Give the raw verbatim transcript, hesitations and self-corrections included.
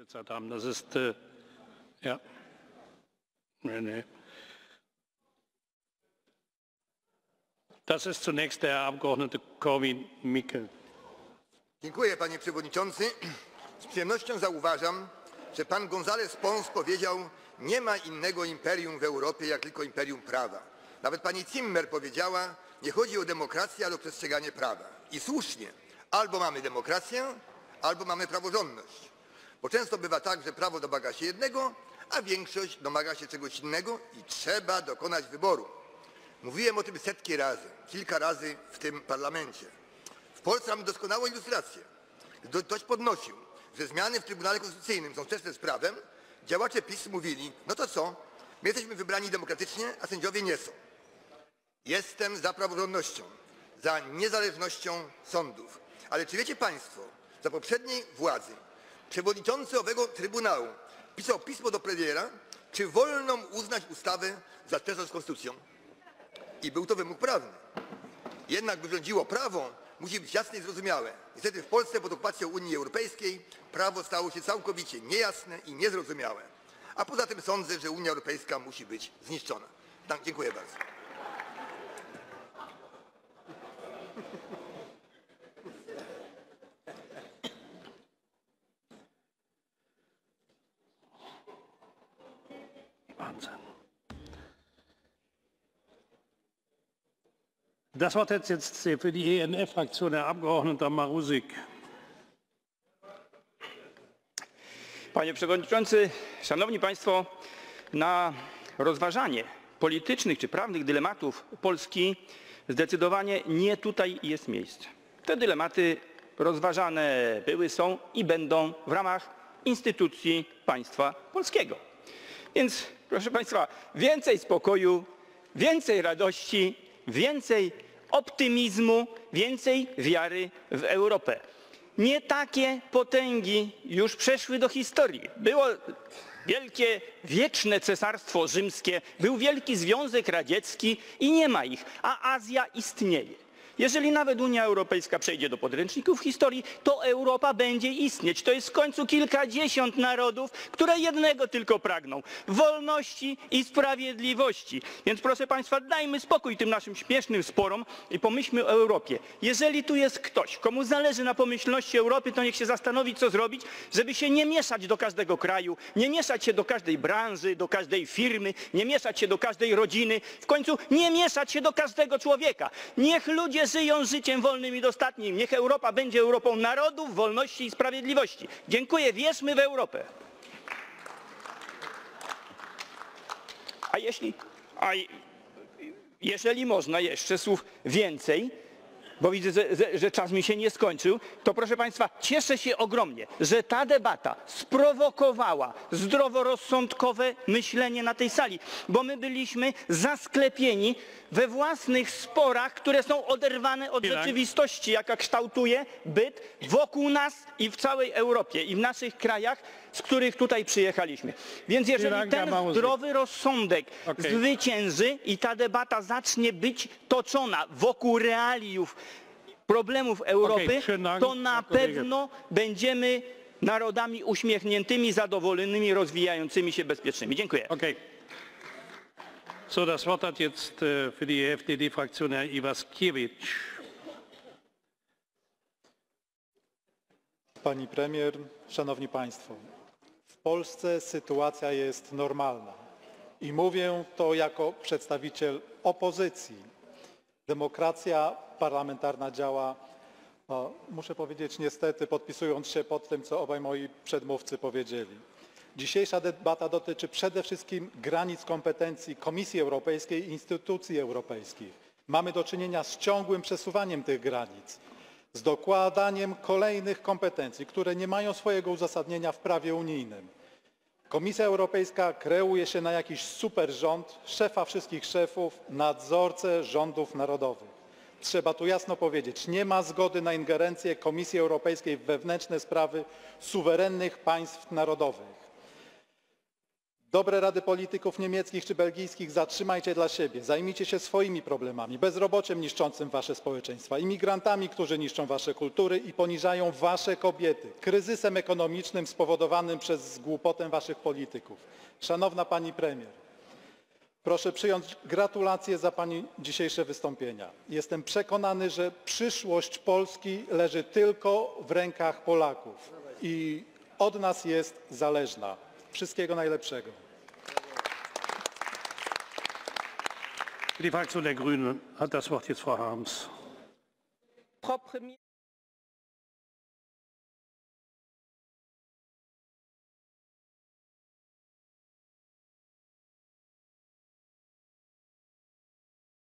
Redezeit haben. Das ist, äh, ja, nee, nee. Das ist zunächst der Herr Abgeordnete Korwin-Mikke. Dziękuję, panie przewodniczący. Z przyjemnością zauważam, że pan González Pons powiedział, nie ma innego imperium w Europie, jak tylko imperium prawa. Nawet pani Zimmer powiedziała, nie chodzi o demokrację, ale o przestrzeganie prawa. I słusznie, albo mamy demokrację, albo mamy praworządność. Bo często bywa tak, że prawo domaga się jednego, a większość domaga się czegoś innego i trzeba dokonać wyboru. Mówiłem o tym setki razy, kilka razy w tym parlamencie. W Polsce mamy doskonałą ilustrację. Gdy ktoś podnosił, że zmiany w Trybunale Konstytucyjnym są sprzeczne z prawem, działacze PiS mówili, no to co, my jesteśmy wybrani demokratycznie, a sędziowie nie są. Jestem za praworządnością, za niezależnością sądów. Ale czy wiecie państwo, za poprzedniej władzy przewodniczący owego Trybunału pisał pismo do premiera, czy wolno mu uznać ustawę za sprzeczną z konstytucją? I był to wymóg prawny. Jednak by rządziło prawo, musi być jasne i zrozumiałe. Niestety w Polsce pod okupacją Unii Europejskiej prawo stało się całkowicie niejasne i niezrozumiałe. A poza tym sądzę, że Unia Europejska musi być zniszczona. Tak, dziękuję bardzo. Wahnsinn. Das Wort hat jetzt für die E N F-Fraktion Herr Abgeordneter Marusik. Panie Przewodniczący, Szanowni Państwo, na rozważanie politycznych czy prawnych dylematów Polski zdecydowanie nie tutaj jest miejsce. Te dylematy rozważane były, są i będą w ramach instytucji państwa polskiego. Więc, proszę Państwa, więcej spokoju, więcej radości, więcej optymizmu, więcej wiary w Europę. Nie takie potęgi już przeszły do historii. Było wielkie, wieczne Cesarstwo Rzymskie, był Wielki Związek Radziecki i nie ma ich, a Azja istnieje. Jeżeli nawet Unia Europejska przejdzie do podręczników historii, to Europa będzie istnieć. To jest w końcu kilkadziesiąt narodów, które jednego tylko pragną – wolności i sprawiedliwości. Więc proszę Państwa, dajmy spokój tym naszym śmiesznym sporom i pomyślmy o Europie. Jeżeli tu jest ktoś, komu zależy na pomyślności Europy, to niech się zastanowi, co zrobić, żeby się nie mieszać do każdego kraju, nie mieszać się do każdej branży, do każdej firmy, nie mieszać się do każdej rodziny, w końcu nie mieszać się do każdego człowieka. Niech ludzie żyją życiem wolnym i dostatnim. Niech Europa będzie Europą narodów, wolności i sprawiedliwości. Dziękuję. Wierzmy w Europę. A jeśli, a jeżeli można jeszcze słów więcej, bo widzę, że, że, że czas mi się nie skończył, to proszę Państwa, cieszę się ogromnie, że ta debata sprowokowała zdroworozsądkowe myślenie na tej sali, bo my byliśmy zasklepieni we własnych sporach, które są oderwane od rzeczywistości, jaka kształtuje byt wokół nas i w całej Europie i w naszych krajach, z których tutaj przyjechaliśmy. Więc jeżeli ten zdrowy rozsądek zwycięży i ta debata zacznie być toczona wokół realiów problemów Europy, to na pewno będziemy narodami uśmiechniętymi, zadowolonymi, rozwijającymi się, bezpiecznymi. Dziękuję. Okay. So, das Wort hat jetzt äh, für die F D D-Fraktion Herr Iwaskiewicz. Pani premier, szanowni państwo, w Polsce sytuacja jest normalna i mówię to jako przedstawiciel opozycji. Demokracja parlamentarna działa, no, muszę powiedzieć niestety, podpisując się pod tym, co obaj moi przedmówcy powiedzieli. Dzisiejsza debata dotyczy przede wszystkim granic kompetencji Komisji Europejskiej i instytucji europejskich. Mamy do czynienia z ciągłym przesuwaniem tych granic, z dokładaniem kolejnych kompetencji, które nie mają swojego uzasadnienia w prawie unijnym. Komisja Europejska kreuje się na jakiś superrząd, szefa wszystkich szefów, nadzorcę rządów narodowych. Trzeba tu jasno powiedzieć, nie ma zgody na ingerencję Komisji Europejskiej w wewnętrzne sprawy suwerennych państw narodowych. Dobre rady polityków niemieckich czy belgijskich zatrzymajcie dla siebie. Zajmijcie się swoimi problemami, bezrobociem niszczącym wasze społeczeństwa, imigrantami, którzy niszczą wasze kultury i poniżają wasze kobiety, kryzysem ekonomicznym spowodowanym przez głupotę waszych polityków. Szanowna pani premier, proszę przyjąć gratulacje za pani dzisiejsze wystąpienia. Jestem przekonany, że przyszłość Polski leży tylko w rękach Polaków i od nas jest zależna. Wszystkiego najlepszego. Für die Fraktion der Grünen hat das Wort jetzt Frau Harms. Frau Premier